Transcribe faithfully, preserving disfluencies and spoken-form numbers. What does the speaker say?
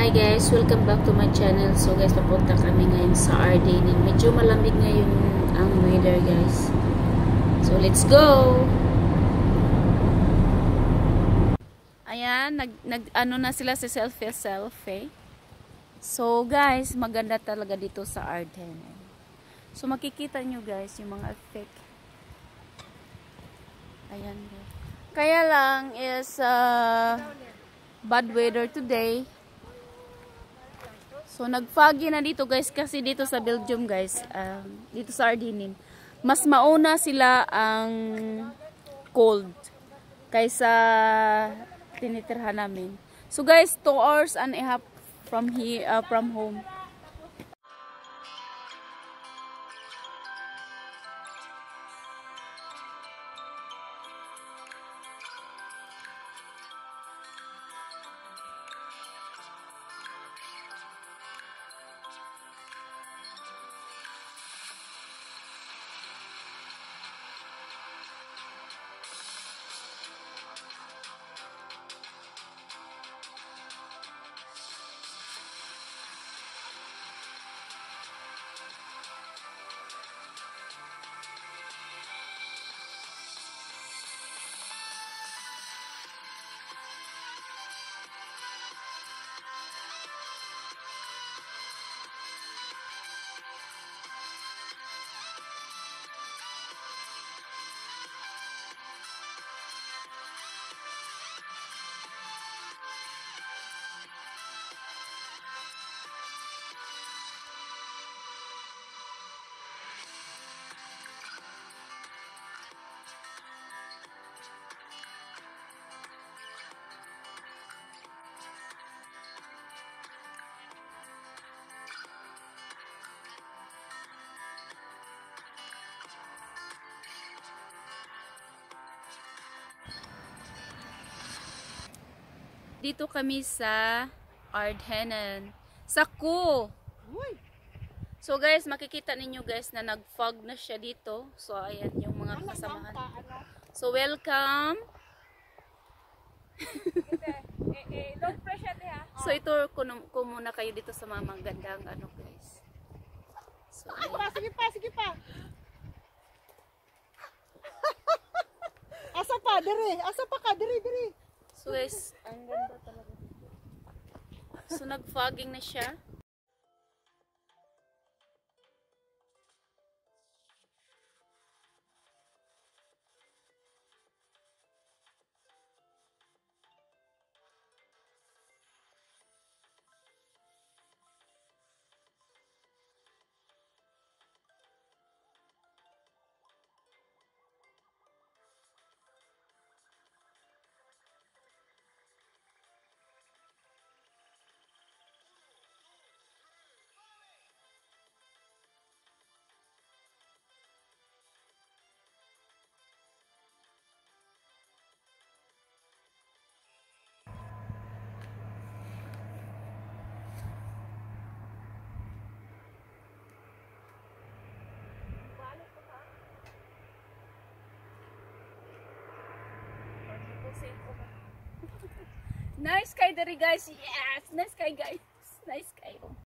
Hi guys, welcome back to my channel. So guys, papunta kami ngayon sa Ardenen. Medyo malamig ngayon ang weather guys. So let's go! Ayan, nag, nag ano na sila sa selfie-selfie. So guys, maganda talaga dito sa Ardenen. So makikita nyo guys yung mga effect. Ayan guys. Kaya lang is uh, bad weather today. So nag-foggy na dito guys kasi dito sa Belgium guys, um, dito sa Ardenen, mas mauna sila ang cold kaysa tinitirhan namin. So guys, two hours and a half from here, uh, from home. Dito kami sa Ardenen. Saku! So guys, makikita ninyo guys na nag-fog na siya dito. So ayan yung mga kasamahan. So welcome! So ito ko muna kayo dito sa mga magandang ano guys. So ayan. Sige pa, sige pa! Asa pa, diri! Asa pa ka, diri, diri! So guys, ang ganda talaga. So nag-fogging na siya. Nice sky dere guys. Yes, nice sky guys. Nice